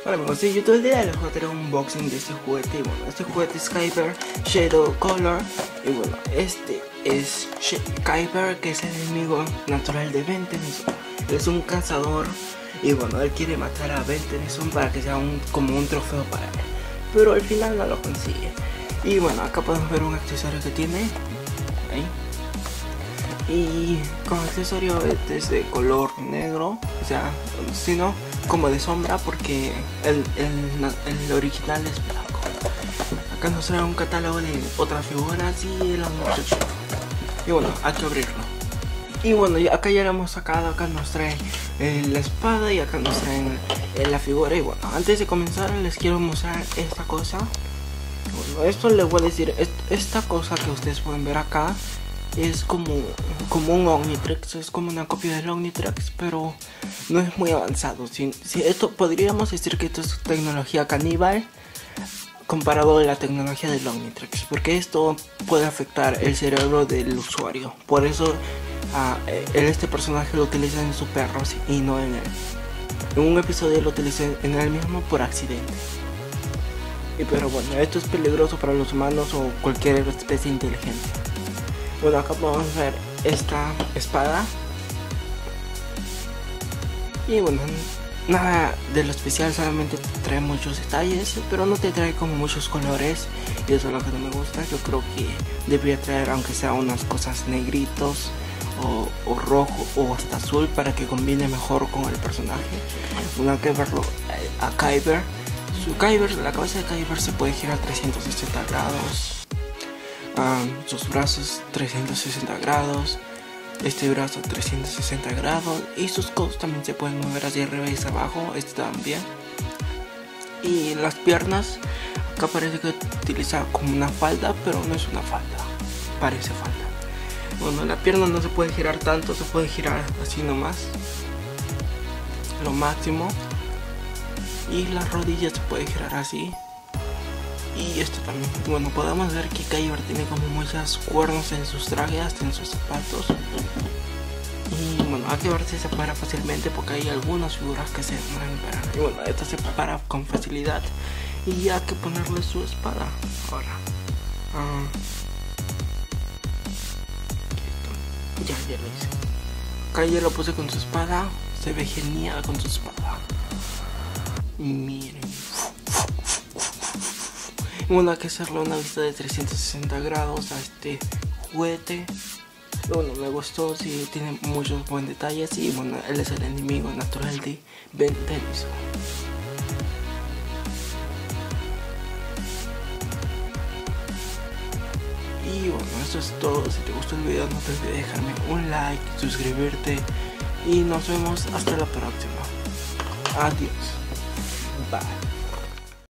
Hola amigos de YouTube, el día de hoy les voy a traer un unboxing de este juguete. Y bueno, este juguete es Kyber Shadow Color. Y bueno, este es Kyber, que es el enemigo natural de Ben Tennyson. Es un cazador y bueno, él quiere matar a Ben Tennyson para que sea como un trofeo para él, pero al final no lo consigue. Y bueno, acá podemos ver un accesorio que tiene ahí. Y con accesorio es de color negro, o sea, sino como de sombra, porque el original es blanco. Acá nos trae un catálogo de otras figuras y el muchacho. Y bueno, hay que abrirlo. Y bueno, acá ya lo hemos sacado. Acá nos trae la espada y acá nos traen la figura. Y bueno, antes de comenzar les quiero mostrar esta cosa. Bueno, esto les voy a decir, esta cosa que ustedes pueden ver acá es como un Omnitrix, es como una copia del Omnitrix, pero no es muy avanzado. Si esto podríamos decir que esto es tecnología caníbal comparado a la tecnología del Omnitrix, porque esto puede afectar el cerebro del usuario. Por eso este personaje lo utiliza en su perro y no en él. En un episodio lo utiliza en él mismo por accidente. Pero bueno, esto es peligroso para los humanos o cualquier especie inteligente. Bueno, acá podemos ver esta espada. Y bueno, nada de lo especial, solamente trae muchos detalles, pero no te trae como muchos colores. Y eso es lo que no me gusta. Yo creo que debería traer, aunque sea unas cosas negritos o rojo o hasta azul, para que combine mejor con el personaje. Bueno, hay que verlo a Kyber. La cabeza de Kyber se puede girar 360 grados. Sus brazos 360 grados, este brazo 360 grados, y sus codos también se pueden mover hacia arriba y hacia abajo, este también. Y las piernas, acá parece que utiliza como una falda, pero no es una falda, parece falda. Bueno, la pierna no se puede girar tanto, se puede girar así nomás, lo máximo. Y las rodillas se puede girar así. Y esto también, bueno, podemos ver que Kyber tiene como muchas cuernos en sus trajes, hasta en sus zapatos. Y bueno, hay que ver si se para fácilmente, porque hay algunas figuras que se demoran en parar. Y bueno, esta se para con facilidad. Y hay que ponerle su espada ahora. Ya lo hice. Acá ya lo puse con su espada. Se ve genial con su espada. Miren. Bueno, hay que hacerle una vista de 360 grados a este juguete. Bueno, me gustó, sí, tiene muchos buenos detalles. Y bueno, él es el enemigo natural de Ben Tennyson. Y bueno, eso es todo. Si te gustó el video, no te olvides de dejarme un like, suscribirte. Y nos vemos hasta la próxima. Adiós. Bye.